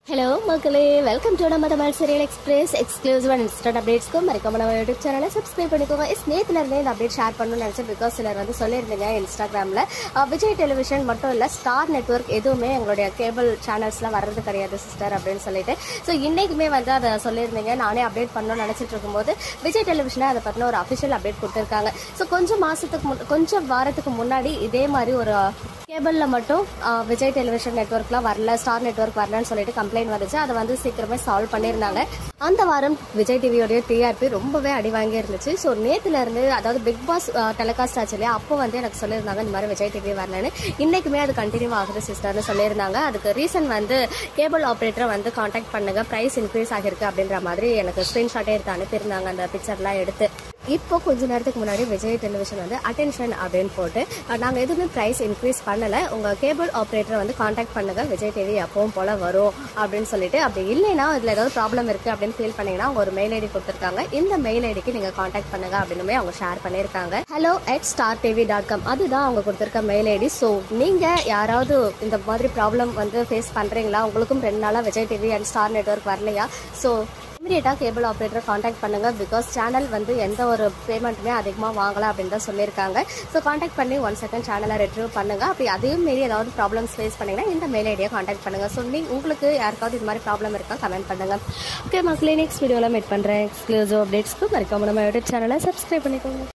Hello மக்களே, welcome to நம்ம Tamil serial express exclusive and instant அப்டேட்ஸ்க்கும் மறக்காம நம்ம யூடியூப் சேனலை சப்ஸ்கிரைப் பண்ணிக்கோங்க. நேத்துல இருந்தே இந்த அப்டேட் ஷேர் பண்ணணும்னு நினைச்சேன். பிகாஸ் சிலர் வந்து சொல்லியிருந்தீங்க இன்ஸ்டாகிராமில் விஜய் டெலிவிஷன் மட்டும் இல்லை, ஸ்டார் நெட்வொர்க் எதுவுமே எங்களுடைய கேபிள் சேனல்ஸ்லாம் வர்றது கிடையாது சிஸ்டர் அப்படின்னு சொல்லிட்டு. ஸோ இன்னைக்குமே வந்து அதை சொல்லியிருந்தீங்க. நானே அப்டேட் பண்ணணும்னு நினச்சிட்டு இருக்கும்போது விஜய் டெலிவிஷனை அதை பற்றின ஒரு அஃபிஷியல் அப்டேட் கொடுத்துருக்காங்க. ஸோ கொஞ்சம் வாரத்துக்கு முன்னாடி இதே மாதிரி ஒரு கேபிளில் மட்டும் விஜய் டெலிவிஷன் நெட்வொர்க்லாம் வரல, ஸ்டார் நெட்வொர்க் வரலன்னு சொல்லிட்டு கம்ப்ளைண்ட் வந்துச்சு. அதை வந்து சீக்கிரமே சால்வ் பண்ணியிருந்தாங்க. அந்த வாரம் விஜய் டிவியோடைய டிஆர்பி ரொம்பவே அடி வாங்கி இருந்துச்சு. ஸோ நேத்துல இருந்து, அதாவது பிக் பாஸ் டெலிகாஸ்ட் ஆச்சு இல்லையா, அப்போ வந்து எனக்கு சொல்லியிருந்தாங்க இந்த மாதிரி விஜய் டிவி வரலன்னு. இன்னைக்குமே அது கண்டினியூ ஆகுது சிஸ்டர்னு சொல்லியிருந்தாங்க. அதுக்கு ரீசன் வந்து கேபிள் ஆப்ரேட்டரை வந்து காண்டாக்ட் பண்ணுங்க, பிரைஸ் இன்க்ரீஸ் ஆகிருக்கு அப்படின்ற மாதிரி எனக்கு ஸ்கிரீன்ஷாட்டே எடுத்து அனுப்பியிருந்தாங்க, அந்த பிக்சர்லாம் எடுத்து. இப்போ கொஞ்ச நேரத்துக்கு முன்னாடி விஜய் டெலிவிஷன் வந்து அட்டென்ஷன் அப்படின்னு போட்டு, நாங்கள் எதுவுமே ப்ரைஸ் இன்க்ரீஸ் பண்ணலை, உங்கள் கேபிள் ஆப்ரேட்டரை வந்து காண்டாக்ட் பண்ணுங்க, விஜய் டிவி எப்பவும் போல வரும் அப்படின்னு சொல்லிட்டு, அப்படி இல்லைன்னா இதில் ஏதாவது ப்ராப்ளம் இருக்குது அப்படின்னு ஃபீல் பண்ணீங்கன்னா அவங்க ஒரு மெயில் ஐடி கொடுத்துருக்காங்க. இந்த மெயில் ஐடிக்கு நீங்கள் காண்டாக்ட் பண்ணுங்க அப்படின்னு அவங்க ஷேர் பண்ணியிருக்காங்க. hello@startv.com அதுதான் அவங்க கொடுத்துருக்க மெயில் ஐடி. ஸோ நீங்கள் யாராவது இந்த மாதிரி ப்ராப்ளம் வந்து ஃபேஸ் பண்ணுறீங்களா, உங்களுக்கும் 2 நாளாக Vijay TV and star network வரலையா, ஸோ இமீடியட்டாக கேபிள் ஆப்ரேட்டரை காண்டாக்ட் பண்ணுங்க. பிகாஸ் சேனல் வந்து எந்த ஒரு பேமெண்ட்டுமே அதிகமாக வாங்கலாம் அப்படின்னு தான் சொல்லியிருக்காங்க. ஸோ காண்டாக்ட் பண்ணி 1 செகண்ட் சேனலை ரெட்ரீவ் பண்ணுங்க. அப்படி அதையும் மீறி ஏதாவது ப்ராப்ளம்ஸ் ஃபேஸ் பண்ணீங்கன்னா இந்த மெயில் ஐடியை காண்டாக்ட் பண்ணுங்க. ஸோ உங்களுக்கு யாருக்காவது இது மாதிரி ப்ராப்ளம் இருக்கா கமெண்ட் பண்ணுங்க. ஓகே மக்களே, நெக்ஸ்ட் வீடியோவில் மீட் பண்ணுறேன். எக்ஸ்க்ளூசிவ் அப்டேட்ஸ்க்கு மறக்காம நம்ம யூடியூப் சேனலை சப்ஸ்கிரைப் பண்ணிக்கோங்க.